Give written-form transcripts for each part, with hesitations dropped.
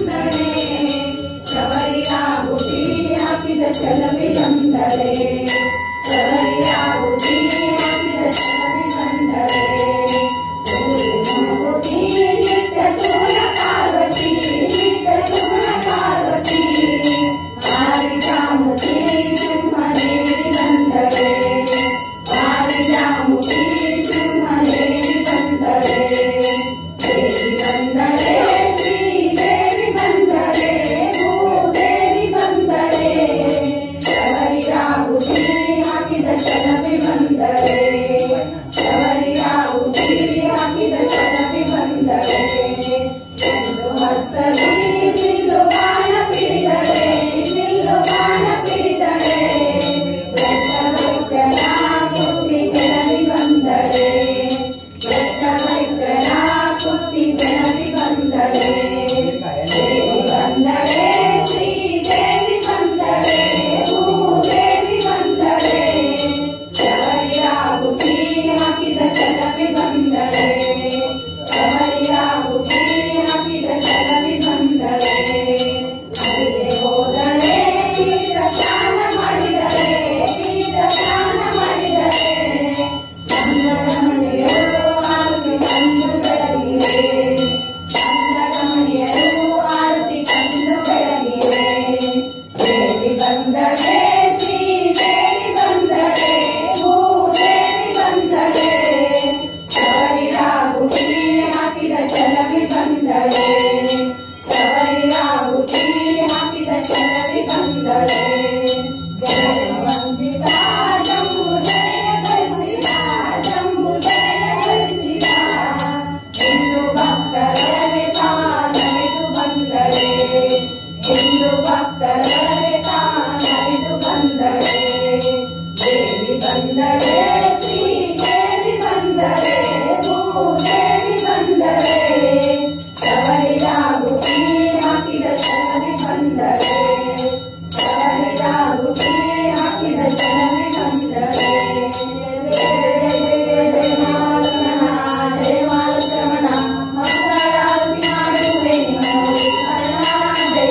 ಬಂದಳೆ ಶಬರಿಯಾಗುತ್ತಿ ಹಾಕಿದ ಚಲವಿ ಬಂದಳೆ ಶಬರಿಯಾಗುತ್ತಿ ಹಾಕಿದ ಚಲವಿ ಬಂದಳೆ ಮುಗುತಿ ನಿತ್ಯ ಸುಗುಣ ಪಾರ್ವತಿ ನಿತ್ಯ ಸುಗುಣ ಪಾರ್ವತಿ ಪಾರಿಜಾಮುಖಿ ಸಿಂಹದೇವಿ ಬಂದಳೆ ಪಾರಿಜಾಮುಖಿ ಸಿಂಹದೇವಿ ಬಂದಳೆ ದೇವಿ ಬಂದಳೆ ಶ್ರೀದೇವಿ ಬಂದಳೆ ಭೂದೇವಿ ಬಂದಳೆ ಶಬರಿಯಾಗುತ್ತಿ ಹಾಕಿದ ಚಲವಿ ಬಂದಳೆ ಶಬರಿಯಾಗುತ್ತಿ ಹಾಕಿದ ಚಲವಿ ಬಂದಳೆ ಒಂದು ಹಸ್ತದಿ ಬಿಲ್ಲು ಬಾಣ ಪಿಡಿದಳೆ ಬಿಲ್ಲು ಬಾಣ ಪಿಡಿದಳೆ ಬೆಟ್ಟವೈದ್ಯನ ಕುಟ್ಟಿ ಕೆಳವಿ ಬಂದಳೆ ಬೆಟ್ಟವೈದ್ಯನ ಕುಟ್ಟಿ ಕೆಳವಿ ಬಂದಳೆ ದೇವಿ ಬಂದಳೆ ಶ್ರೀದೇವಿ ಬಂದಳೆ ಭೂದೇವಿ ಬಂದಳೆ ಶಬರಿಯಾಗುತ್ತಿ ಹಾಕಿದ ಚಲವಿ ಬಂದಳೆ ಶಬರಿಯಾಗುತ್ತಿ ಹಾಕಿದ ಚಲವಿ ಬಂದಳೆ ಅಲ್ಲಿಗೆ ಹೋದಳೆ ತೀರ್ಥ ಸ್ನಾನ ಮಾಡಿದಳೆ ತೀರ್ಥ ಸ್ನಾನ ಮಾಡಿದಳೆ ಗಂಧಗಮಣಿಯರು ಆರತಿ ಕಂಡು ಬೆಳಗಿವೆ ಗಂಧಗಮಣಿಯರು ಆರತಿ ಕಂಡು ಬೆಳಗಿವೆ ದೇವಿ ಬಂದಳೆ ಶ್ರೀದೇವಿ ಬಂದಳೆ ಭೂದೇವಿ ಬಂದಳೆ ಶಬರಿಯಾಗುತ್ತಿ ಹಾಕಿದ ಚಲವಿ ಬಂದಳೆ ಶಬರಿಯಾಗುತ್ತಿ ಹಾಕಿದ ಚಲವಿ ಬಂದಳೆ ಜಯ ವಂದಿತ ಜಂಬು ಜಯ ಗಳಿಸಿದ ಜಂಬು ಜಯ ಗಳಿಸಿದ ಇಂದು ಭಕ್ತರೇ ತಾನರಿದು ಬಂದಳೆ ಇಂದು ಭಕ್ತರೇ ತಾನರಿದು ಬಂದಳೆ ದೇವಿ ಬಂದಳೆ ಶ್ರೀದೇವಿ ಬಂದಳೆ ಭೂದೇವಿ ಬಂದಳೆ ಶಬರಿಯಾಗುತ್ತಿ ಹಾಕಿದ ಚಲವಿ ಬಂದಳೆ ಶಬರಿಯಾಗುತ್ತಿ ಹಾಕಿದ ಚಲವಿ ಬಂದಳೆ ಜಯ ಮಾಲಶ್ರವಣ ಮಂಗಳಾರತಿ ಮಾಡುವೆ ಮನೋರಿ ಶರಣ ಜಯ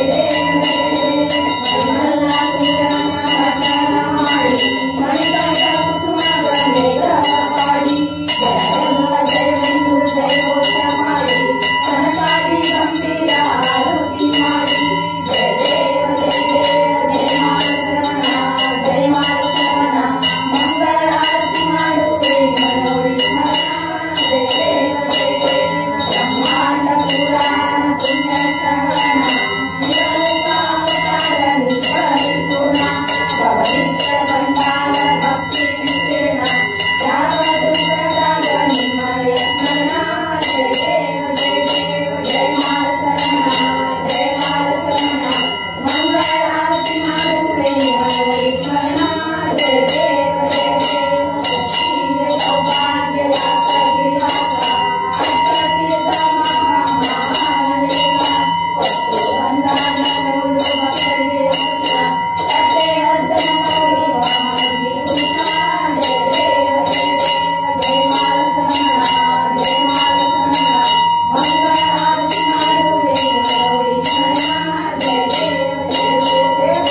ಮಾಡಿ ಮಣಿಕಂಠ ಕುಸುಮಗಳ ಮೇಘ ಪಾಡಿ ಜಯವೆಂದು ಜಯಘೋಷ ಮಾಡಿ ಕನಕಾದಿ ಗಂಭೀರ ಆರತಿ ಮಾಡಿ ಜಯ ದೇವ ಜಯ ಮಾಲಶ್ರವಣ ಜಯ ಮಾಲಶ್ರವಣ ಮಂಗಳಾರತಿ ಮಾಡುವೆ ಮನೋರಿ ಶರಣ ಜಯ ಬ್ರಹ್ಮಾಂಡ ಪುರಾಣ ಪುಣ್ಯ ಶ್ರವಣ ಶಿವಲೋಕಾವತಾರ ಪರಿಪೂರ್ಣ ಪವಿತ್ರ ಭಂಡಾರ ಭಕ್ತಿ ವಿಕಿರಣ ಯಾವ ದುರ್ಗದಾಗ ನಿಮ್ಮಯ ಸ್ಮರಣ ಜಯ ದೇವ ಜಯ ಮಾಲಶರಣ ಜಯ ಮಾಲಶರಣ ಮಂಗಳಾರತಿ ಮಾಡುವೆ ಮನೋರಿ ಸ್ಮರಣ ಜಯ ದೇವ ಶಕ್ತಿಯ ಸೌಭಾಗ್ಯ ದಾಸ ಗಿರಿವಾಸ ಅಷ್ಟತೀರ್ಥ ಮಹಾಮಹಾದೇವ ಒಟ್ಟು ಬಂದಾನ ನೋಡು ಭಕ್ತರಿಗೆ ಕೃಷ್ಣ ಕಟ್ಟೆ ಅರ್ಧನ ನೋಡಿ ವಾಮನಿಗೆ ಕೃಷ್ಣ ಜಯ ದೇವ ಜಯ ಮಾಲಶರಣ ಜಯ ಮಾಲಶರಣ ಮಂಗಳಾರತಿ ಮಾಡುವೆ ಮನೋರಿ ಶರಣ ಜಯ ದೇವ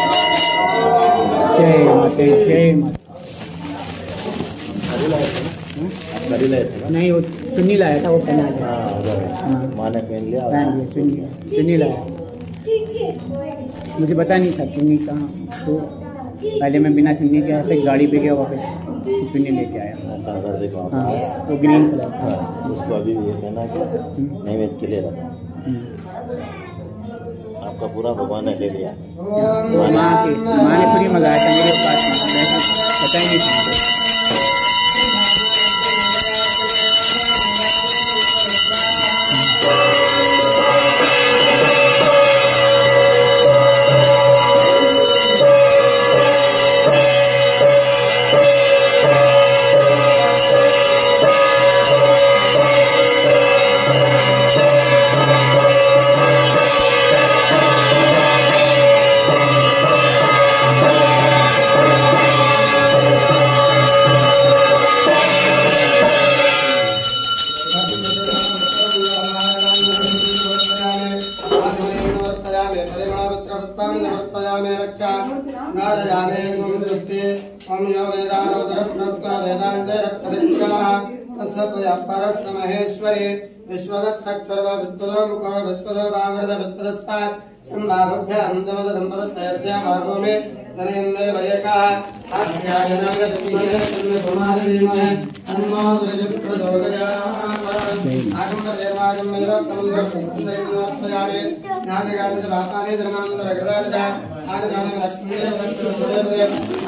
जय माते जय माते नहीं वो चुन्नी लाया था वो पहना लिया माने पहन लिया चुन्नी लाया मुझे पता नहीं था चुन्नी कहाँ तो पहले मैं बिना चुन्नी के ऐसे गाड़ी पे गया वापस चुन्नी लेके आया चादर देखो हाँ वो ग्रीन कलर उसको अभी ये कहना कि नैवेद्य के लिए रखा आपका पूरा भगवान ने ले लिया माँ ने पूरी मंगाया था मेरे पास पता ही नहीं था पुष्पाणि समर्पयामि रक्षा नारयामि गुरुदुष्टे ओम यो वेदानोदरत्नत्वा वेदान्ते रत्नदिक्काः तस्य परस्य महेश्वरे विश्ववत्सक्षरो विद्वदो मुखो विद्वदो वावृत विद्वदस्तात् सम्भाभ्यां दमदम्पदत्तयर्द्यामागोमे तनेन्द्रे वयकाः आध्यायनाय दुर्महे तन्नकुमारीमहे तन्नो दुर्जप्रचोदयात् आगमदेवाजं मेदकमुद्रपुत्रैर्नोत्पयामि नादिगादिजवापानि धर्मान्तरकृतानि आदिदानं लक्ष्मीदेवदत्तदेवदे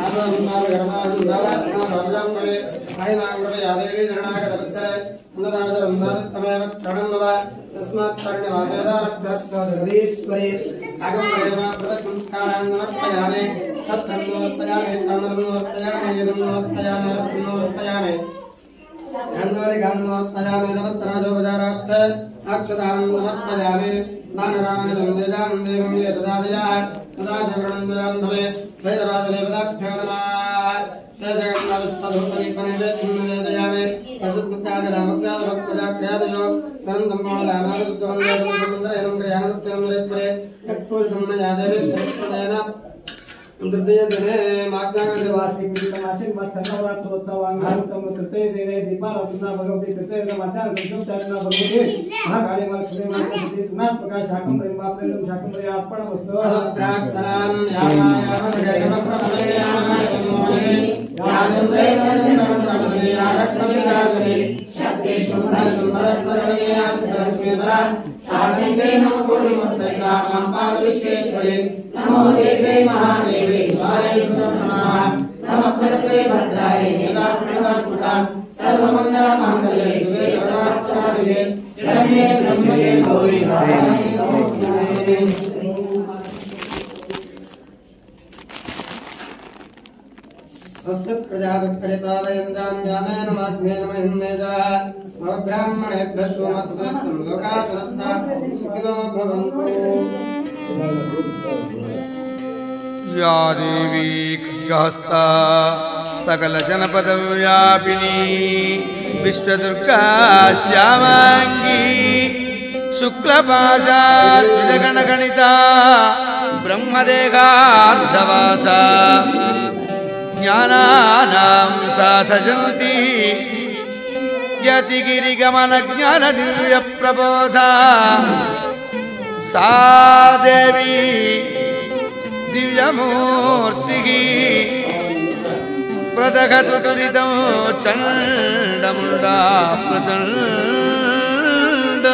आत्माभिमानगर्भानुरालात्माभावजाम्बवे आयनाङ्गृपयादेवी जरणागतवत्सले उन्नदाचरन्दादत्तमेव क्षणं तस्मात् कर्ण्यवादेदारभ्यस्वदीश्वरी आगमदेवा प्रदत्संस्कारान् नमस्पयामि सत्तन्नोत्पयामि तन्नोत्पयामि यदन्नोत्पयामि रत्नोत्पयामि गन्धोत्पयामि नवत्तराजोपचारार्थ अक्षतान् समर्पयामि नानरामनिदं देजां देवं ये ददादयाः तदा जगणन्दयां भवे वैदवाददेवताभ्यो नमः जगन्नाथस्पधोपदीपनैवेद्यं प्रसिद्धाजलाभक्तादभक्तजाभ्यादयो नन्दम्मोळदामादुद्गवन्दयनं क्रियानुक्त्यं यत्पुरुषम्मयादेवी तत्पदेन तृतीयदिने माध्याङ्गवार्षिकमासिकमस्तनवरात्रोत्सवाङ्गारुकं तृतीय दिने दीपावलिना भगवती तृतीय माध्याङ्गदर्शनचारिणा भगवती महाकालीमात्सुदेवात्मनाथ प्रकाशाकं प्रेमाप्रेम शाकं प्रियार्पणमस्तु प्रार्थनां नमो देवे महादेवे नमः प्रभुते भद्राय वेदान्तवेदान्तुतां सर्वमङ्गलमाङ्गल्ये शिवे सर्वार्थसाधिके शरण्ये त्र्यम्बके गौरी नारायणे प्रजापतिपालयन्तां ज्ञानेन माध्येन महिमेजाः ब्राह्मणेभ्यः सोमस्वत्तं लोकासुरत्सा सुखिनो भवन्तु या देवी खड्गहस्ता सकल जनपद व्यापिनी विश्वदुर्गा श्यामांगी शुक्लपाशा द्विजगणगणिता ब्रह्मदेहार्धवासा ज्ञानानां साधयन्ती यतिगिरिगमन ज्ञान दिव्य प्रबोधा सा देवी दिव्यमूर्ति प्रदघतु दुरितं चण्डमुण्डा प्रचण्ड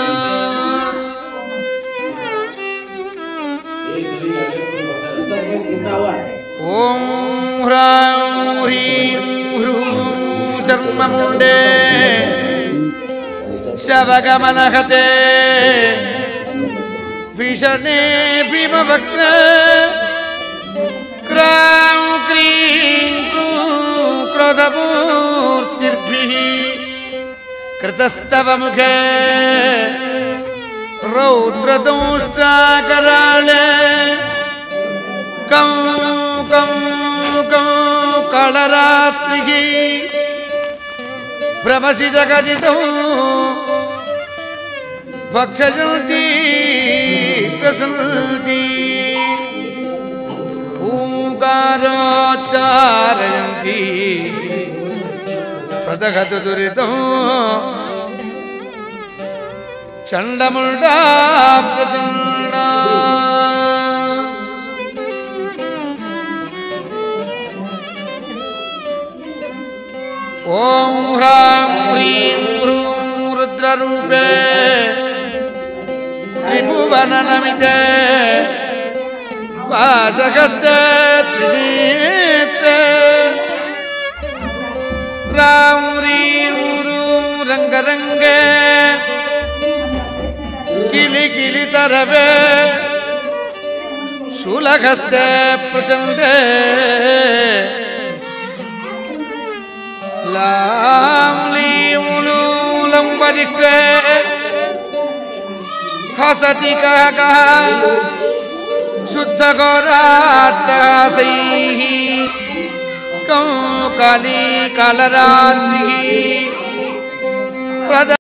ॐ ह्रां ह्रीं ह्रूं चर्ममुण्डे शवगमनहते भीषणे भीमवक्त्र क्रां क्रीं क्रूं क्रोधमूर्तिर्भिः कृतस्तव मुखे रौद्रदंष्ट्राकराळे कं कं कं कालरात्रिः भ्रमसि जगदितो भक्षजन्ति प्रसन्ति ओंकारोच्चारयन्ति प्रदघतु दुरितं चण्डमुण्डा प्रचण्डा ॐ ह्रां ह्रीं ह्रूं रुद्ररूपे त्रिभुवननमिते वासहस्ते त्रिनेत्रे रां ह्रीं ह्रूं रङ्गरङ्गे किलिकिलितरवे शूलहस्ते प्रचण्डे लां लीं लूलं वरिष्ठे हसति कः शुद्धघोराट्टहासैः कं काली कालरात्रिः